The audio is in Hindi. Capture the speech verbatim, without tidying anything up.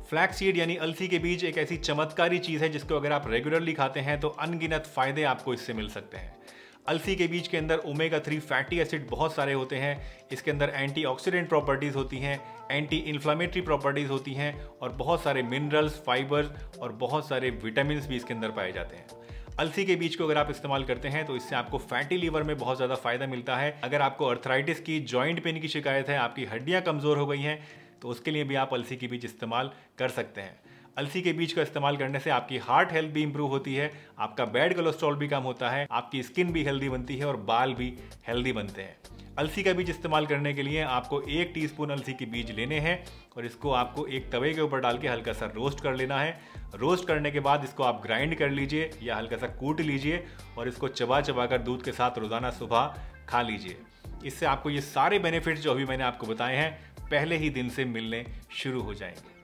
फ्लैक्स सीड यानी अलसी के बीज एक ऐसी चमत्कारी चीज़ है जिसको अगर आप रेगुलरली खाते हैं तो अनगिनत फायदे आपको इससे मिल सकते हैं। अलसी के बीज के अंदर ओमेगा थ्री फैटी एसिड बहुत सारे होते हैं। इसके अंदर एंटीऑक्सीडेंट प्रॉपर्टीज़ होती हैं, एंटी इन्फ्लामेटरी प्रॉपर्टीज़ होती हैं और बहुत सारे मिनरल्स, फाइबर्स और बहुत सारे विटामिन भी इसके अंदर पाए जाते हैं। अलसी के बीज को अगर आप इस्तेमाल करते हैं तो इससे आपको फैटी लीवर में बहुत ज़्यादा फायदा मिलता है। अगर आपको अर्थराइटिस की, जॉइंट पेन की शिकायत है, आपकी हड्डियाँ कमज़ोर हो गई हैं, तो उसके लिए भी आप अलसी के बीज इस्तेमाल कर सकते हैं। अलसी के बीज का इस्तेमाल करने से आपकी हार्ट हेल्थ भी इंप्रूव होती है, आपका बैड कोलेस्ट्रॉल भी कम होता है, आपकी स्किन भी हेल्दी बनती है और बाल भी हेल्दी बनते हैं। अलसी का बीज इस्तेमाल करने के लिए आपको एक टीस्पून अलसी के बीज लेने हैं और इसको आपको एक तवे के ऊपर डाल के हल्का सा रोस्ट कर लेना है। रोस्ट करने के बाद इसको आप ग्राइंड कर लीजिए या हल्का सा कूट लीजिए और इसको चबा चबा कर दूध के साथ रोज़ाना सुबह खा लीजिए। इससे आपको ये सारे बेनिफिट्स जो अभी मैंने आपको बताए हैं पहले ही दिन से मिलने शुरू हो जाएंगे।